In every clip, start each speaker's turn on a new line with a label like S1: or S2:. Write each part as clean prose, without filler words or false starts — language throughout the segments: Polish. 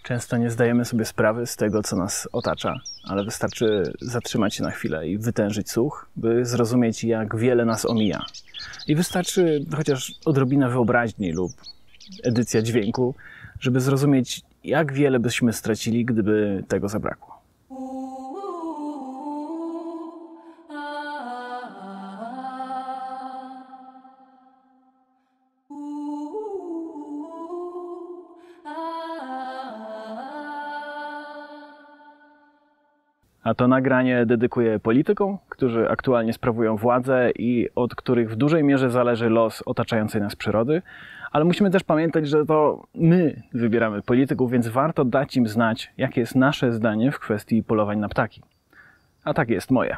S1: Często nie zdajemy sobie sprawy z tego, co nas otacza, ale wystarczy zatrzymać się na chwilę i wytężyć słuch, by zrozumieć, jak wiele nas omija. I wystarczy chociaż odrobina wyobraźni lub edycja dźwięku, żeby zrozumieć, jak wiele byśmy stracili, gdyby tego zabrakło. A to nagranie dedykuję politykom, którzy aktualnie sprawują władzę i od których w dużej mierze zależy los otaczającej nas przyrody. Ale musimy też pamiętać, że to my wybieramy polityków, więc warto dać im znać, jakie jest nasze zdanie w kwestii polowań na ptaki. A takie jest moje.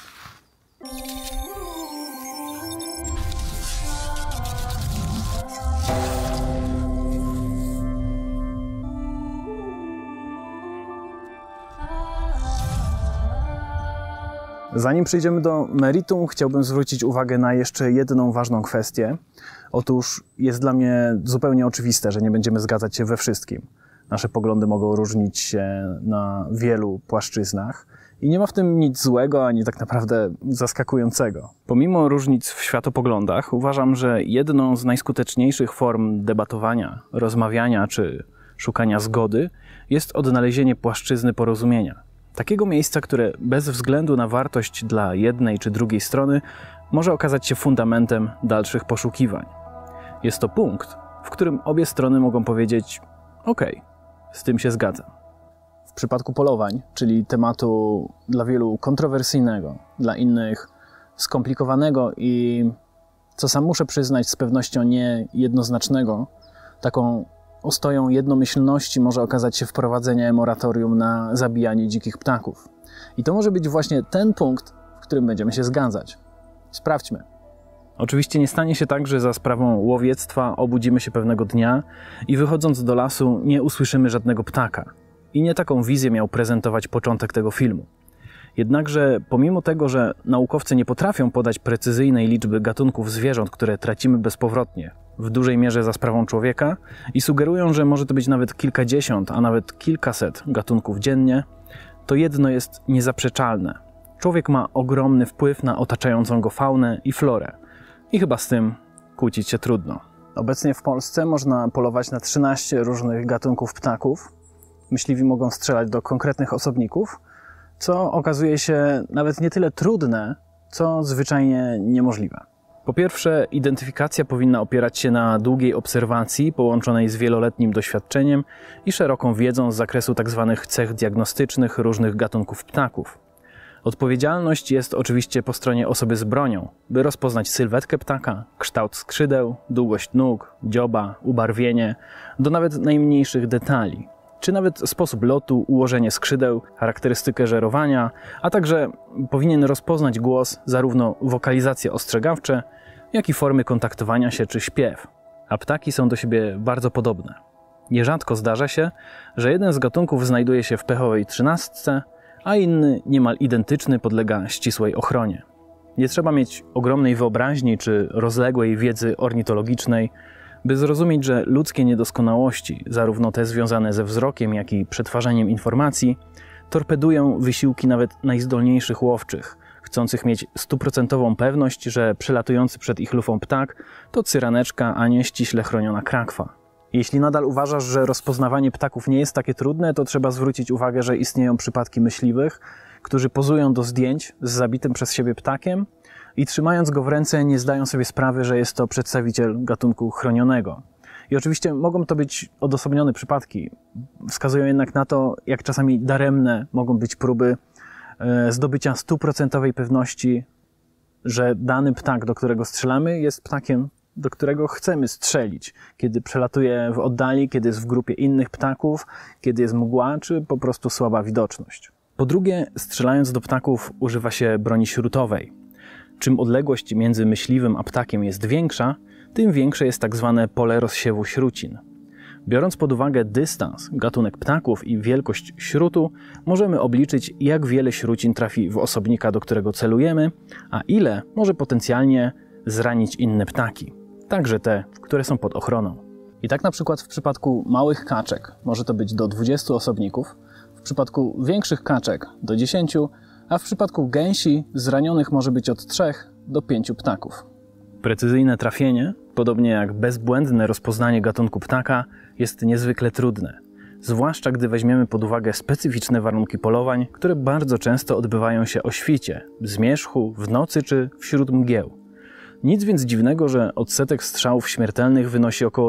S1: Zanim przejdziemy do meritum, chciałbym zwrócić uwagę na jeszcze jedną ważną kwestię. Otóż jest dla mnie zupełnie oczywiste, że nie będziemy zgadzać się we wszystkim. Nasze poglądy mogą różnić się na wielu płaszczyznach i nie ma w tym nic złego, ani tak naprawdę zaskakującego. Pomimo różnic w światopoglądach, uważam, że jedną z najskuteczniejszych form debatowania, rozmawiania czy szukania zgody jest odnalezienie płaszczyzny porozumienia. Takiego miejsca, które bez względu na wartość dla jednej czy drugiej strony może okazać się fundamentem dalszych poszukiwań. Jest to punkt, w którym obie strony mogą powiedzieć: OK, z tym się zgadzam. W przypadku polowań, czyli tematu dla wielu kontrowersyjnego, dla innych skomplikowanego i, co sam muszę przyznać, z pewnością niejednoznacznego, taką ostoją jednomyślności może okazać się wprowadzenie moratorium na zabijanie dzikich ptaków. I to może być właśnie ten punkt, w którym będziemy się zgadzać. Sprawdźmy. Oczywiście nie stanie się tak, że za sprawą łowiectwa obudzimy się pewnego dnia i wychodząc do lasu nie usłyszymy żadnego ptaka. I nie taką wizję miał prezentować początek tego filmu. Jednakże pomimo tego, że naukowcy nie potrafią podać precyzyjnej liczby gatunków zwierząt, które tracimy bezpowrotnie, w dużej mierze za sprawą człowieka, i sugerują, że może to być nawet kilkadziesiąt, a nawet kilkaset gatunków dziennie, to jedno jest niezaprzeczalne. Człowiek ma ogromny wpływ na otaczającą go faunę i florę. I chyba z tym kłócić się trudno. Obecnie w Polsce można polować na 13 różnych gatunków ptaków. Myśliwi mogą strzelać do konkretnych osobników, co okazuje się nawet nie tyle trudne, co zwyczajnie niemożliwe. Po pierwsze, identyfikacja powinna opierać się na długiej obserwacji połączonej z wieloletnim doświadczeniem i szeroką wiedzą z zakresu tzw. cech diagnostycznych różnych gatunków ptaków. Odpowiedzialność jest oczywiście po stronie osoby z bronią, by rozpoznać sylwetkę ptaka, kształt skrzydeł, długość nóg, dzioba, ubarwienie, do nawet najmniejszych detali, czy nawet sposób lotu, ułożenie skrzydeł, charakterystykę żerowania, a także powinien rozpoznać głos, zarówno wokalizacje ostrzegawcze, jak i formy kontaktowania się czy śpiew. A ptaki są do siebie bardzo podobne. Nierzadko zdarza się, że jeden z gatunków znajduje się w pechowej 13, a inny, niemal identyczny, podlega ścisłej ochronie. Nie trzeba mieć ogromnej wyobraźni czy rozległej wiedzy ornitologicznej, by zrozumieć, że ludzkie niedoskonałości, zarówno te związane ze wzrokiem, jak i przetwarzaniem informacji, torpedują wysiłki nawet najzdolniejszych łowczych, chcących mieć 100% pewność, że przelatujący przed ich lufą ptak to cyraneczka, a nie ściśle chroniona krakwa. Jeśli nadal uważasz, że rozpoznawanie ptaków nie jest takie trudne, to trzeba zwrócić uwagę, że istnieją przypadki myśliwych, którzy pozują do zdjęć z zabitym przez siebie ptakiem i trzymając go w ręce nie zdają sobie sprawy, że jest to przedstawiciel gatunku chronionego. I oczywiście mogą to być odosobnione przypadki. Wskazują jednak na to, jak czasami daremne mogą być próby zdobycia 100% pewności, że dany ptak, do którego strzelamy, jest ptakiem, do którego chcemy strzelić, kiedy przelatuje w oddali, kiedy jest w grupie innych ptaków, kiedy jest mgła, czy po prostu słaba widoczność. Po drugie, strzelając do ptaków używa się broni śrutowej. Czym odległość między myśliwym a ptakiem jest większa, tym większe jest tak zwane pole rozsiewu śrucin. Biorąc pod uwagę dystans, gatunek ptaków i wielkość śrutu, możemy obliczyć, jak wiele śrucin trafi w osobnika, do którego celujemy, a ile może potencjalnie zranić inne ptaki, także te, które są pod ochroną. I tak na przykład w przypadku małych kaczek może to być do 20 osobników, w przypadku większych kaczek do 10, a w przypadku gęsi zranionych może być od 3 do 5 ptaków. Precyzyjne trafienie, podobnie jak bezbłędne rozpoznanie gatunku ptaka, jest niezwykle trudne. Zwłaszcza gdy weźmiemy pod uwagę specyficzne warunki polowań, które bardzo często odbywają się o świcie, zmierzchu, w nocy czy wśród mgieł. Nic więc dziwnego, że odsetek strzałów śmiertelnych wynosi około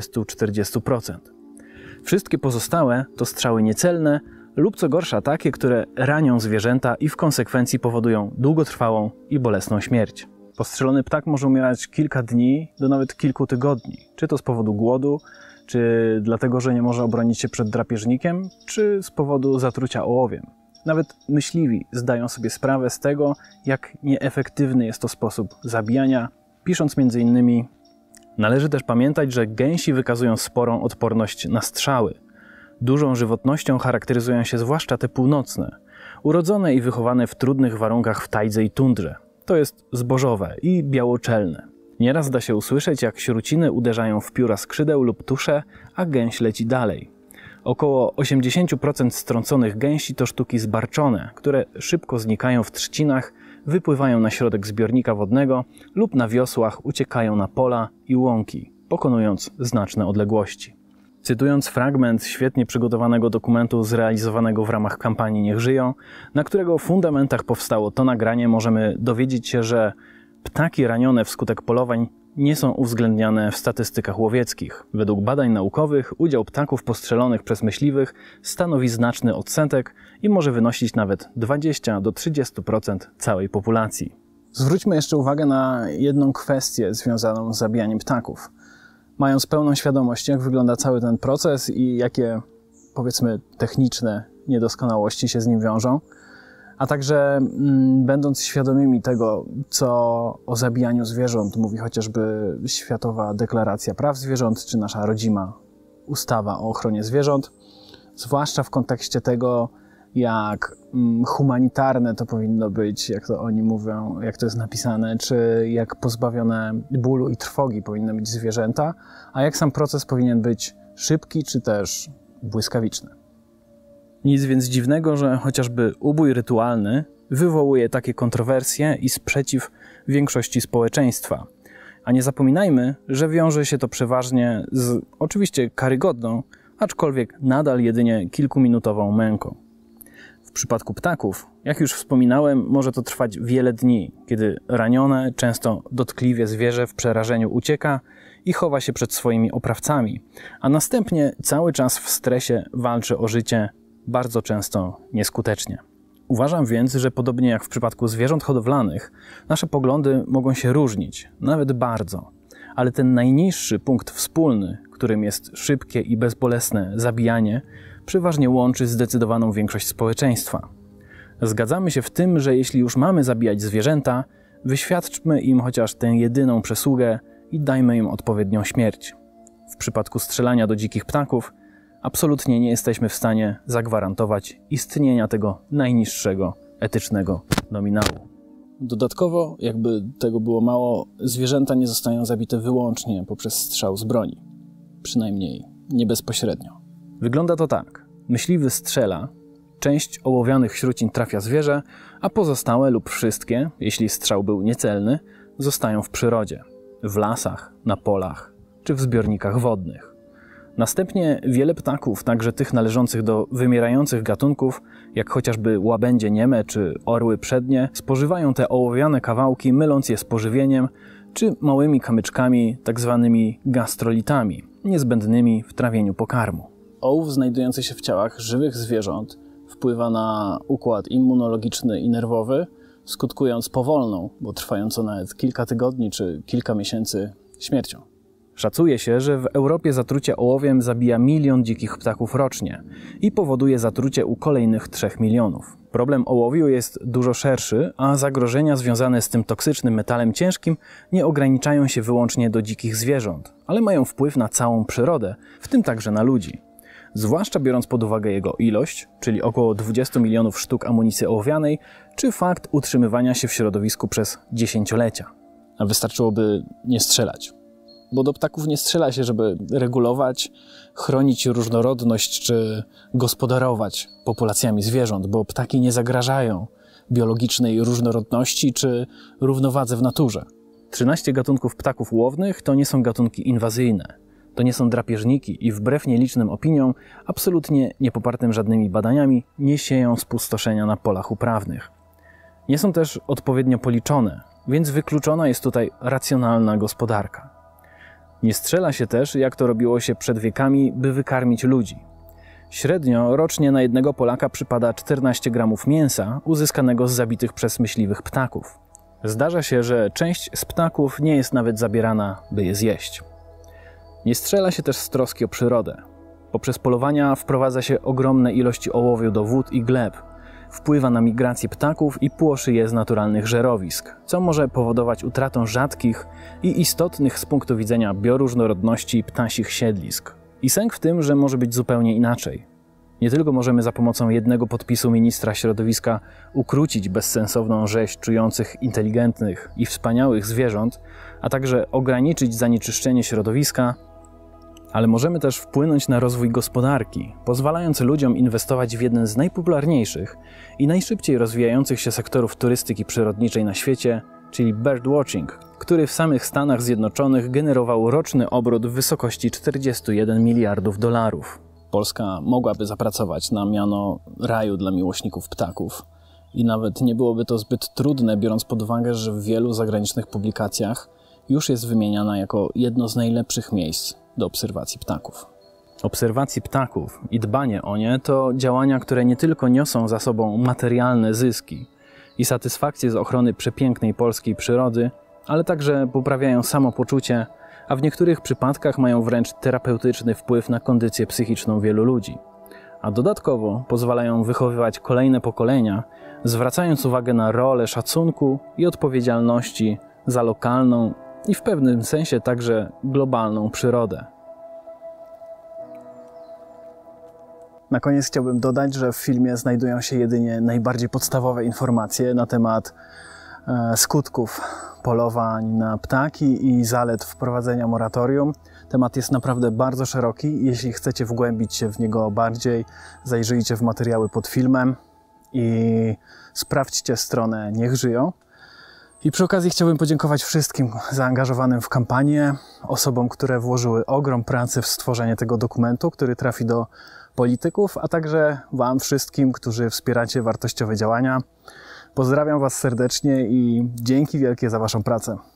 S1: 30–40%. Wszystkie pozostałe to strzały niecelne lub co gorsza takie, które ranią zwierzęta i w konsekwencji powodują długotrwałą i bolesną śmierć. Postrzelony ptak może umierać kilka dni do nawet kilku tygodni, czy to z powodu głodu, czy dlatego, że nie może obronić się przed drapieżnikiem, czy z powodu zatrucia ołowiem. Nawet myśliwi zdają sobie sprawę z tego, jak nieefektywny jest to sposób zabijania, pisząc m.in. Należy też pamiętać, że gęsi wykazują sporą odporność na strzały. Dużą żywotnością charakteryzują się zwłaszcza te północne, urodzone i wychowane w trudnych warunkach w tajdze i tundrze. To jest zbożowe i białoczelne. Nieraz da się usłyszeć, jak śruciny uderzają w pióra skrzydeł lub tusze, a gęś leci dalej. Około 80% strąconych gęsi to sztuki zbarczone, które szybko znikają w trzcinach, wypływają na środek zbiornika wodnego lub na wiosłach uciekają na pola i łąki, pokonując znaczne odległości. Cytując fragment świetnie przygotowanego dokumentu zrealizowanego w ramach kampanii Niech żyją, na którego fundamentach powstało to nagranie, możemy dowiedzieć się, że ptaki ranione wskutek polowań nie są uwzględniane w statystykach łowieckich. Według badań naukowych udział ptaków postrzelonych przez myśliwych stanowi znaczny odsetek i może wynosić nawet 20–30% całej populacji. Zwróćmy jeszcze uwagę na jedną kwestię związaną z zabijaniem ptaków. Mając pełną świadomość, jak wygląda cały ten proces i jakie, powiedzmy, techniczne niedoskonałości się z nim wiążą, a także będąc świadomymi tego, co o zabijaniu zwierząt mówi chociażby Światowa Deklaracja Praw Zwierząt, czy nasza rodzima ustawa o ochronie zwierząt, zwłaszcza w kontekście tego, jak humanitarne to powinno być, jak to oni mówią, jak to jest napisane, czy jak pozbawione bólu i trwogi powinny być zwierzęta, a jak sam proces powinien być szybki, czy też błyskawiczny. Nic więc dziwnego, że chociażby ubój rytualny wywołuje takie kontrowersje i sprzeciw większości społeczeństwa. A nie zapominajmy, że wiąże się to przeważnie z oczywiście karygodną, aczkolwiek nadal jedynie kilkuminutową męką. W przypadku ptaków, jak już wspominałem, może to trwać wiele dni, kiedy ranione, często dotkliwie zwierzę w przerażeniu ucieka i chowa się przed swoimi oprawcami, a następnie cały czas w stresie walczy o życie, bardzo często nieskutecznie. Uważam więc, że podobnie jak w przypadku zwierząt hodowlanych, nasze poglądy mogą się różnić, nawet bardzo. Ale ten najniższy punkt wspólny, którym jest szybkie i bezbolesne zabijanie, przeważnie łączy zdecydowaną większość społeczeństwa. Zgadzamy się w tym, że jeśli już mamy zabijać zwierzęta, wyświadczmy im chociaż tę jedyną przysługę i dajmy im odpowiednią śmierć. W przypadku strzelania do dzikich ptaków absolutnie nie jesteśmy w stanie zagwarantować istnienia tego najniższego etycznego nominału. Dodatkowo, jakby tego było mało, zwierzęta nie zostają zabite wyłącznie poprzez strzał z broni. Przynajmniej nie bezpośrednio. Wygląda to tak. Myśliwy strzela, część ołowianych śrucin trafia zwierzę, a pozostałe lub wszystkie, jeśli strzał był niecelny, zostają w przyrodzie. W lasach, na polach czy w zbiornikach wodnych. Następnie wiele ptaków, także tych należących do wymierających gatunków, jak chociażby łabędzie nieme czy orły przednie, spożywają te ołowiane kawałki, myląc je z pożywieniem czy małymi kamyczkami, tak zwanymi gastrolitami, niezbędnymi w trawieniu pokarmu. Ołów znajdujący się w ciałach żywych zwierząt wpływa na układ immunologiczny i nerwowy, skutkując powolną, bo trwającą nawet kilka tygodni czy kilka miesięcy, śmiercią. Szacuje się, że w Europie zatrucie ołowiem zabija 1 milion dzikich ptaków rocznie i powoduje zatrucie u kolejnych 3 milionów. Problem ołowiu jest dużo szerszy, a zagrożenia związane z tym toksycznym metalem ciężkim nie ograniczają się wyłącznie do dzikich zwierząt, ale mają wpływ na całą przyrodę, w tym także na ludzi. Zwłaszcza biorąc pod uwagę jego ilość, czyli około 20 milionów sztuk amunicji ołowianej, czy fakt utrzymywania się w środowisku przez dziesięciolecia. A wystarczyłoby nie strzelać. bo do ptaków nie strzela się, żeby regulować, chronić różnorodność czy gospodarować populacjami zwierząt, bo ptaki nie zagrażają biologicznej różnorodności czy równowadze w naturze. 13 gatunków ptaków łownych to nie są gatunki inwazyjne, to nie są drapieżniki i wbrew nielicznym opiniom, absolutnie niepopartym żadnymi badaniami, nie sieją spustoszenia na polach uprawnych. Nie są też odpowiednio policzone, więc wykluczona jest tutaj racjonalna gospodarka. Nie strzela się też, jak to robiło się przed wiekami, by wykarmić ludzi. Średnio rocznie na jednego Polaka przypada 14 gramów mięsa uzyskanego z zabitych przez myśliwych ptaków. Zdarza się, że część z ptaków nie jest nawet zabierana, by je zjeść. Nie strzela się też z troski o przyrodę. Poprzez polowania wprowadza się ogromne ilości ołowiu do wód i gleb, wpływa na migrację ptaków i płoszy je z naturalnych żerowisk, co może powodować utratę rzadkich i istotnych z punktu widzenia bioróżnorodności ptasich siedlisk. I sęk w tym, że może być zupełnie inaczej. Nie tylko możemy za pomocą jednego podpisu ministra środowiska ukrócić bezsensowną rzeź czujących, inteligentnych i wspaniałych zwierząt, a także ograniczyć zanieczyszczenie środowiska, ale możemy też wpłynąć na rozwój gospodarki, pozwalając ludziom inwestować w jeden z najpopularniejszych i najszybciej rozwijających się sektorów turystyki przyrodniczej na świecie, czyli birdwatching, który w samych Stanach Zjednoczonych generował roczny obrót w wysokości 41 miliardów dolarów. Polska mogłaby zapracować na miano raju dla miłośników ptaków i nawet nie byłoby to zbyt trudne, biorąc pod uwagę, że w wielu zagranicznych publikacjach już jest wymieniana jako jedno z najlepszych miejsc do obserwacji ptaków. Obserwacji ptaków i dbanie o nie to działania, które nie tylko niosą za sobą materialne zyski i satysfakcję z ochrony przepięknej polskiej przyrody, ale także poprawiają samopoczucie, a w niektórych przypadkach mają wręcz terapeutyczny wpływ na kondycję psychiczną wielu ludzi. A dodatkowo pozwalają wychowywać kolejne pokolenia, zwracając uwagę na rolę szacunku i odpowiedzialności za lokalną i w pewnym sensie także globalną przyrodę. Na koniec chciałbym dodać, że w filmie znajdują się jedynie najbardziej podstawowe informacje na temat skutków polowań na ptaki i zalet wprowadzenia moratorium. Temat jest naprawdę bardzo szeroki. Jeśli chcecie wgłębić się w niego bardziej, zajrzyjcie w materiały pod filmem i sprawdźcie stronę Niech Żyją. I przy okazji chciałbym podziękować wszystkim zaangażowanym w kampanię, osobom, które włożyły ogrom pracy w stworzenie tego dokumentu, który trafi do polityków, a także Wam wszystkim, którzy wspieracie wartościowe działania. Pozdrawiam Was serdecznie i dzięki wielkie za Waszą pracę.